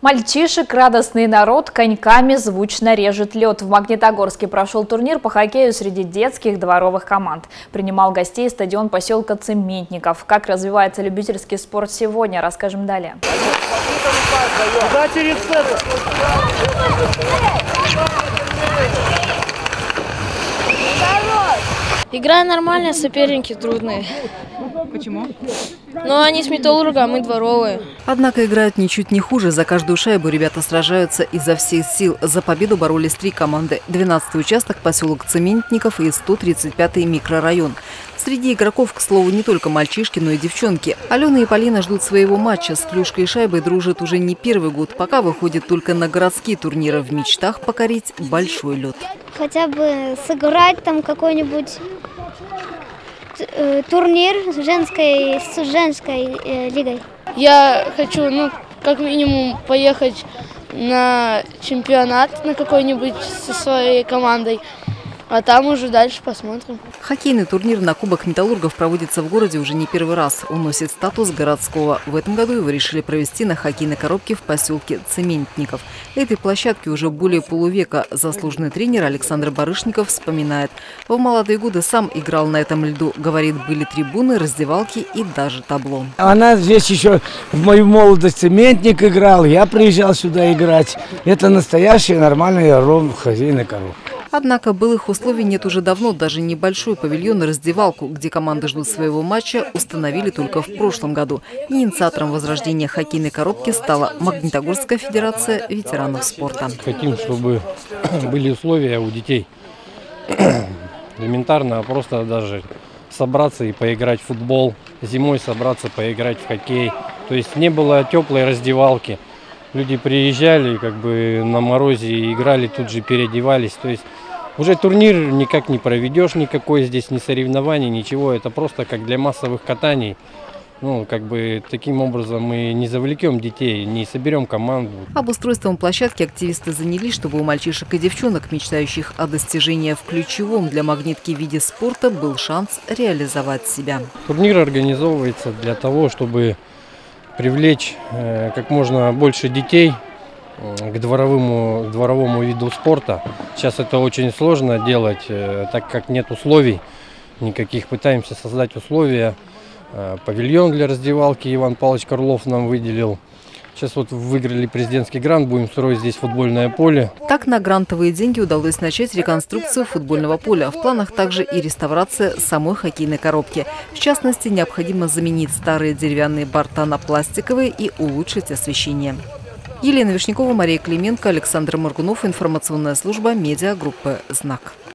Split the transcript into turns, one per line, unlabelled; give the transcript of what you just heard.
Мальчишек радостный народ коньками звучно режет лед. В Магнитогорске прошел турнир по хоккею среди детских дворовых команд. Принимал гостей стадион поселка Цементников. Как развивается любительский спорт сегодня, расскажем далее.
Игра нормальная, соперники трудные.
Почему?
Но они с Металлурга, а мы дворовые.
Однако играют ничуть не хуже. За каждую шайбу ребята сражаются изо всех сил. За победу боролись 3 команды. 12-й участок, поселок Цементников и 135-й микрорайон. Среди игроков, к слову, не только мальчишки, но и девчонки. Алена и Полина ждут своего матча. С клюшкой и шайбой дружат уже не первый год. Пока выходит только на городские турниры, в мечтах покорить большой лед.
Хотя бы сыграть там какой-нибудь турнир с женской лигой.
Я хочу, как минимум, поехать на чемпионат на какой-нибудь со своей командой. А там уже дальше посмотрим.
Хоккейный турнир на Кубок Металлургов проводится в городе уже не первый раз. Он носит статус городского. В этом году его решили провести на хоккейной коробке в поселке Цементников. Этой площадке уже более полувека. Заслуженный тренер Александр Барышников вспоминает. В молодые годы сам играл на этом льду. Говорит, были трибуны, раздевалки и даже табло.
Она здесь еще в мою молодость цементник играл. Я приезжал сюда играть. Это настоящий нормальный хозяйный коробка.
Однако былых условий нет уже давно. Даже небольшой павильон и раздевалку, где команды ждут своего матча, установили только в прошлом году. Инициатором возрождения хоккейной коробки стала Магнитогорская федерация ветеранов спорта.
Хотим, чтобы были условия у детей. Элементарно, просто даже собраться и поиграть в футбол. Зимой собраться, поиграть в хоккей. То есть не было теплой раздевалки. Люди приезжали на морозе, играли, тут же переодевались. То есть уже турнир никак не проведешь, никакой здесь ни соревнований, ничего. Это просто как для массовых катаний. Таким образом мы не завлекем детей, не соберем команду.
Обустройством площадки активисты занялись, чтобы у мальчишек и девчонок, мечтающих о достижении в ключевом для магнитки виде спорта, был шанс реализовать себя.
Турнир организовывается для того, чтобы привлечь как можно больше детей к дворовому виду спорта. Сейчас это очень сложно делать, так как нет условий никаких. Пытаемся создать условия. Павильон для раздевалки Иван Павлович Карлов нам выделил. Сейчас выиграли президентский грант, будем строить здесь футбольное поле.
Так на грантовые деньги удалось начать реконструкцию футбольного поля. В планах также и реставрация самой хоккейной коробки. В частности, необходимо заменить старые деревянные борта на пластиковые и улучшить освещение. Елена Вишнякова, Мария Клименко, Александр Моргунов. Информационная служба медиагруппы «Знак».